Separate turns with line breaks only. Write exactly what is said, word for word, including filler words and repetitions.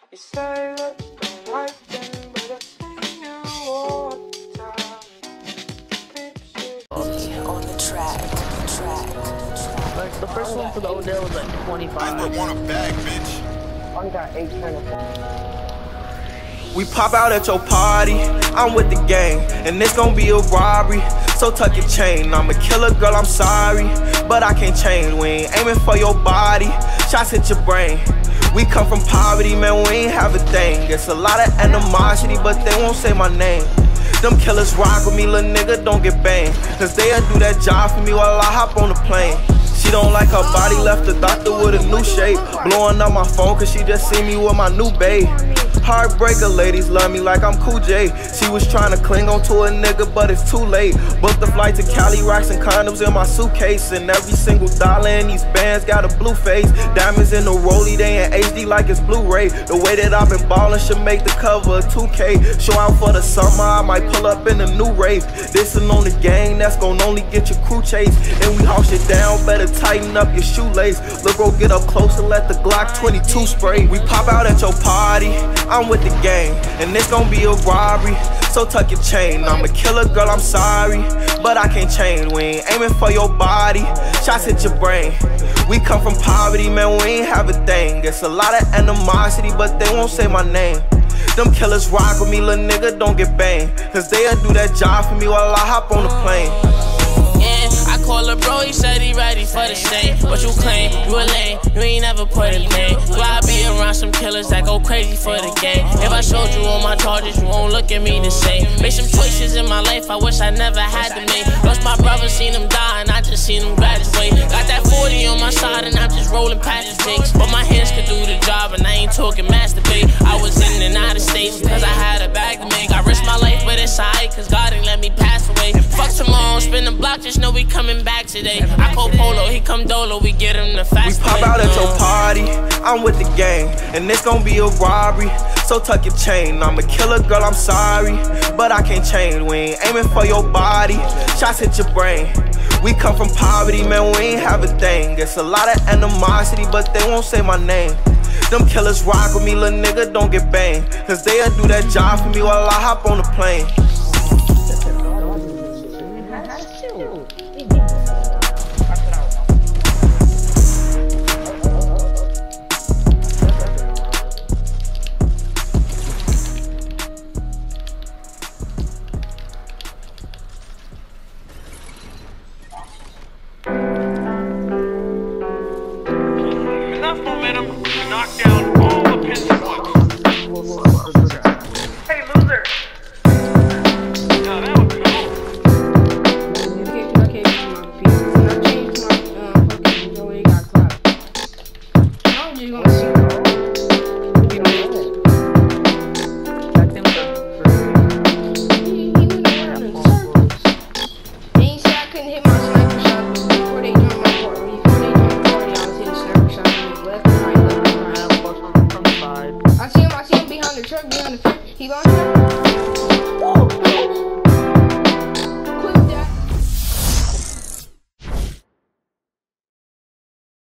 You say that the right thing, but I see you all the time.
On the track, track, track.
Like the first one for the Odell was like twenty-five.
I want a bag, bitch.
Only got eight twenty.
We pop out at your party, I'm with the gang, and it's gonna be a robbery. So tuck your chain, I'm a killer, girl, I'm sorry, but I can't change. We ain't aiming for your body, shots hit your brain. We come from poverty, man, we ain't have a thing. It's a lot of animosity, but they won't say my name. Them killers rock with me, little nigga, don't get banged. Cause they'll do that job for me while I hop on the plane. She don't like her body, left the doctor with a new shape. Blowing up my phone cause she just see me with my new babe. Heartbreaker ladies love me like I'm Cool J. She was trying to cling on to a nigga, but it's too late. Booked the flight to Cali, rocks and condoms in my suitcase. And every single dollar in these bands got a blue face. Diamonds in the rollie, they in H D like it's Blu-ray. The way that I've been ballin' should make the cover of two K. Show out for the summer, I might pull up in a new rave. This'n on the gang, that's gon' only get your crew chase. And we haul shit down, better tighten up your shoelace. Look, bro, get up close and let the Glock twenty-two spray. We pop out at your party, I'm with the gang, and it's gon' be a robbery. So tuck your chain, I'm a killer, girl, I'm sorry, but I can't change. We ain't aiming for your body, shots hit your brain. We come from poverty, man, we ain't have a thing. It's a lot of animosity, but they won't say my name. Them killers rock with me, little nigga, don't get banged. Cause they'll do that job for me while I hop on the plane.
Yeah, I call a bro, he said he ready for the stain. What you claim, you a lame, you ain't never put a name. So I be around some killers that go crazy for the game. If I showed you all my charges, you won't look at me the same. Made some choices in my life I wish I never had to make. Lost my brother, seen him die, and I just seen him graduate. Got that forty on my side, and I'm just rolling past the stakes. But my hands could do the job, and I ain't talking masturbate. I was in and out of states, cause I had a bag to make. I risked my life, but it's alright, cause God ain't let me pass away. Fuck tomorrow, spin the block, just know we coming back today. I call Polo, he come Dolo, we get him the fast.
We pop out at your party, I'm with the gang, and it's gon' be a robbery. So tuck your chain, I'm a killer, girl, I'm sorry, but I can't change. We ain't aiming for your body, shots hit your brain. We come from poverty, man, we ain't have a thing. It's a lot of animosity, but they won't say my name. Them killers rock with me, little nigga, don't get banged. Cause they'll do that job for me while I hop on the plane.
Enough momentum to knock down all the pins at once. Hey, loser! Yeah, that was cool.
You can't my case from other pieces. And I changed my uh, fucking the way he got clapped. I'm just gonna see it. You know, he, he went around in circles. They ain't say I couldn't hit my sniper shot before they joined my court. Before they joined the party, I was hitting sniper shots from his left and right, left and right. I see him, I see him behind the truck, behind the fence. He launched it.